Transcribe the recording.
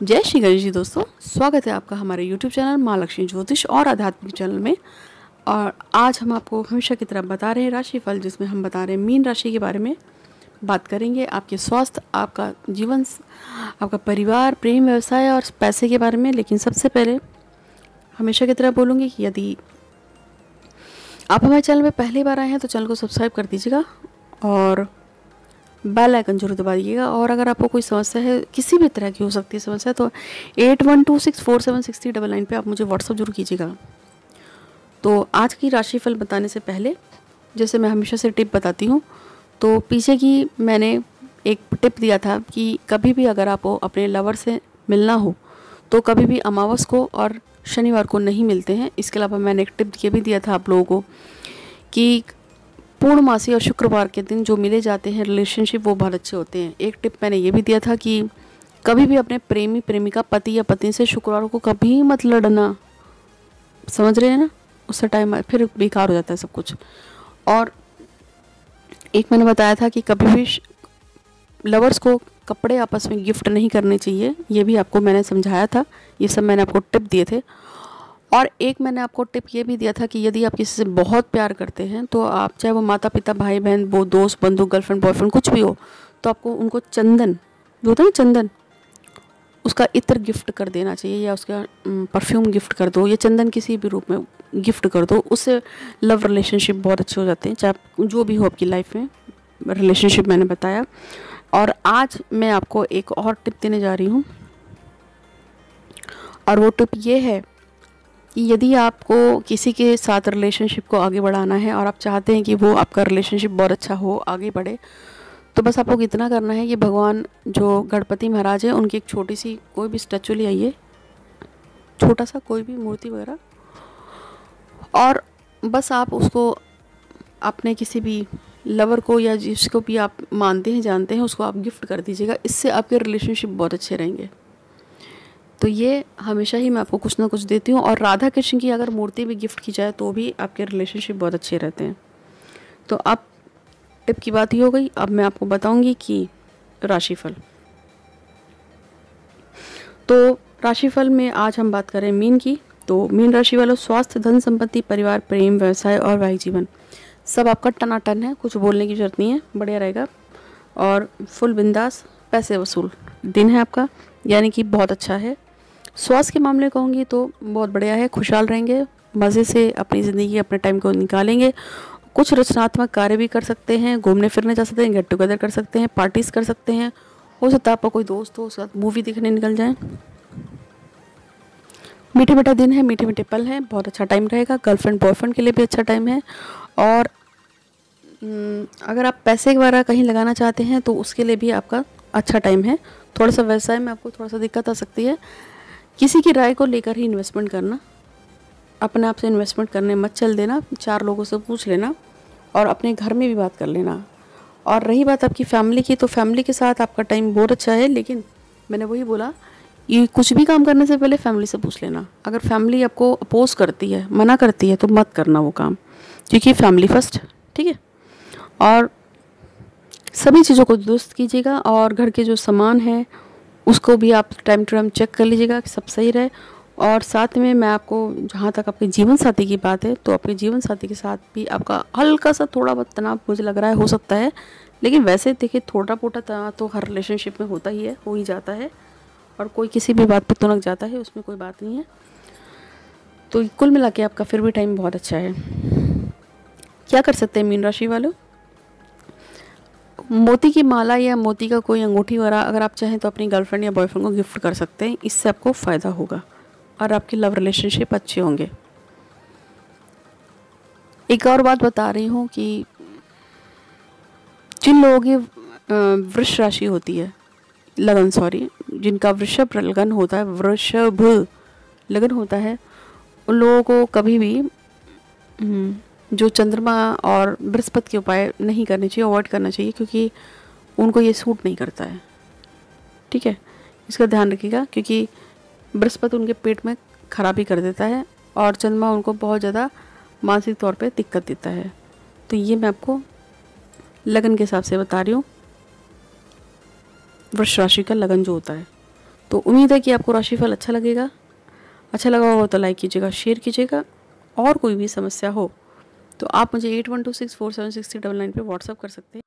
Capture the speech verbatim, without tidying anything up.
जय श्री गणेश जी दोस्तों, स्वागत है आपका हमारे यूट्यूब चैनल माँ लक्ष्मी ज्योतिष और आध्यात्मिक चैनल में। और आज हम आपको हमेशा की तरह बता रहे हैं राशिफल, जिसमें हम बता रहे हैं मीन राशि के बारे में बात करेंगे। आपके स्वास्थ्य, आपका जीवन, आपका परिवार, प्रेम, व्यवसाय और पैसे के बारे में। लेकिन सबसे पहले हमेशा की तरह बोलूँगी कि यदि आप हमारे चैनल में पहली बार आए हैं तो चैनल को सब्सक्राइब कर दीजिएगा और बेल आइकन जरूर दबा दीजिएगा। और अगर आपको कोई समस्या है, किसी भी तरह की हो सकती है समस्या, तो eight one two six four seven six three double nine पर आप मुझे व्हाट्सअप जरूर कीजिएगा। तो आज की राशिफल बताने से पहले, जैसे मैं हमेशा से टिप बताती हूँ, तो पीछे की मैंने एक टिप दिया था कि कभी भी अगर आपको अपने लवर से मिलना हो तो कभी भी अमावस को और शनिवार को नहीं मिलते हैं। इसके अलावा मैंने एक टिप ये भी दिया था आप लोगों को कि पूर्णमासी और शुक्रवार के दिन जो मिले जाते हैं रिलेशनशिप, वो बहुत अच्छे होते हैं। एक टिप मैंने ये भी दिया था कि कभी भी अपने प्रेमी प्रेमिका, पति या पत्नी से शुक्रवार को कभी मत लड़ना। समझ रहे हैं ना? उससे टाइम फिर बेकार हो जाता है सब कुछ। और एक मैंने बताया था कि कभी भी लवर्स को कपड़े आपस में गिफ्ट नहीं करने चाहिए। ये भी आपको मैंने समझाया था। ये सब मैंने आपको टिप दिए थे। और एक मैंने आपको टिप ये भी दिया था कि यदि आप किसी से बहुत प्यार करते हैं तो आप, चाहे वो माता पिता, भाई बहन, वो दोस्त, बंधु, गर्लफ्रेंड, बॉयफ्रेंड, कुछ भी हो, तो आपको उनको चंदन, जो होता है ना चंदन, उसका इत्र गिफ्ट कर देना चाहिए, या उसका परफ्यूम गिफ्ट कर दो, या चंदन किसी भी रूप में गिफ्ट कर दो। उससे लव रिलेशनशिप बहुत अच्छे हो जाते हैं, चाहे जो भी हो आपकी लाइफ में रिलेशनशिप, मैंने बताया। और आज मैं आपको एक और टिप देने जा रही हूँ, और वो टिप ये है कि यदि आपको किसी के साथ रिलेशनशिप को आगे बढ़ाना है और आप चाहते हैं कि वो आपका रिलेशनशिप बहुत अच्छा हो, आगे बढ़े, तो बस आपको इतना करना है कि भगवान जो गणपति महाराज है, उनकी एक छोटी सी कोई भी स्टैचू ले आइए, छोटा सा कोई भी मूर्ति वगैरह, और बस आप उसको अपने किसी भी लवर को या जिसको भी आप मानते हैं, जानते हैं, उसको आप गिफ्ट कर दीजिएगा। इससे आपके रिलेशनशिप बहुत अच्छे रहेंगे। तो ये हमेशा ही मैं आपको कुछ ना कुछ देती हूँ। और राधा कृष्ण की अगर मूर्ति भी गिफ्ट की जाए तो भी आपके रिलेशनशिप बहुत अच्छे रहते हैं। तो अब टिप की बात ही हो गई। अब मैं आपको बताऊंगी कि राशिफल। तो राशिफल में आज हम बात करें मीन की। तो मीन राशि वालों, स्वास्थ्य, धन संपत्ति, परिवार, प्रेम, व्यवसाय और वैवाहिक जीवन सब आपका टनाटन है। कुछ बोलने की जरूरत नहीं है, बढ़िया रहेगा। और फुल बिंदास पैसे वसूल दिन है आपका, यानी कि बहुत अच्छा है। स्वास्थ्य के मामले कहूँगी तो बहुत बढ़िया है, खुशहाल रहेंगे, मज़े से अपनी ज़िंदगी, अपने टाइम को निकालेंगे। कुछ रचनात्मक कार्य भी कर सकते हैं, घूमने फिरने जा सकते हैं, गेट टुगेदर कर सकते हैं, पार्टीज़ कर सकते हैं। हो सकता है आपका कोई दोस्त हो, उसके साथ मूवी देखने निकल जाएं। मीठे मीठा दिन है, मीठे मीठे पल हैं, बहुत अच्छा टाइम रहेगा। गर्लफ्रेंड बॉयफ्रेंड के लिए भी अच्छा टाइम है। और अगर आप पैसे वगैरह कहीं लगाना चाहते हैं तो उसके लिए भी आपका अच्छा टाइम है। थोड़ा सा व्यवसाय में आपको थोड़ा सा दिक्कत आ सकती है। किसी की राय को लेकर ही इन्वेस्टमेंट करना, अपने आप से इन्वेस्टमेंट करने मत चल देना, चार लोगों से पूछ लेना और अपने घर में भी बात कर लेना। और रही बात आपकी फैमिली की, तो फैमिली के साथ आपका टाइम बहुत अच्छा है। लेकिन मैंने वही बोला, ये कुछ भी काम करने से पहले फैमिली से पूछ लेना। अगर फैमिली आपको अपोज करती है, मना करती है, तो मत करना वो काम, क्योंकि फैमिली फर्स्ट, ठीक है। और सभी चीज़ों को दुरुस्त कीजिएगा। और घर के जो सामान है उसको भी आप टाइम टू टाइम चेक कर लीजिएगा कि सब सही रहे। और साथ में मैं आपको, जहाँ तक आपके जीवन साथी की बात है, तो आपके जीवन साथी के साथ भी आपका हल्का सा थोड़ा बहुत तनाव मुझे लग रहा है हो सकता है। लेकिन वैसे देखिए, थोड़ा मोटा तनाव तो हर रिलेशनशिप में होता ही है, हो ही जाता है। और कोई किसी भी बात पर तुनक जाता है, उसमें कोई बात नहीं है। तो कुल मिला के आपका फिर भी टाइम बहुत अच्छा है। क्या कर सकते हैं मीन राशि वालों? मोती की माला या मोती का कोई अंगूठी वगैरह अगर आप चाहें तो अपनी गर्लफ्रेंड या बॉयफ्रेंड को गिफ्ट कर सकते हैं। इससे आपको फ़ायदा होगा और आपकी लव रिलेशनशिप अच्छे होंगे। एक और बात बता रही हूँ कि जिन लोगों की वृष राशि होती है, लगन सॉरी जिनका वृषभ लगन होता है, वृषभ लगन होता है, उन लोगों को कभी भी जो चंद्रमा और बृहस्पति के उपाय नहीं करने चाहिए, अवॉइड करना चाहिए, क्योंकि उनको ये सूट नहीं करता है, ठीक है। इसका ध्यान रखिएगा, क्योंकि बृहस्पति उनके पेट में खराबी कर देता है और चंद्रमा उनको बहुत ज़्यादा मानसिक तौर पे दिक्कत देता है। तो ये मैं आपको लगन के हिसाब से बता रही हूँ, वृष राशि का लगन जो होता है। तो उम्मीद है कि आपको राशिफल अच्छा लगेगा। अच्छा लगा हो तो लाइक कीजिएगा, शेयर कीजिएगा। और कोई भी समस्या हो तो आप मुझे eight one two six four seven six three double nine पर व्हाट्सअप कर सकते हैं।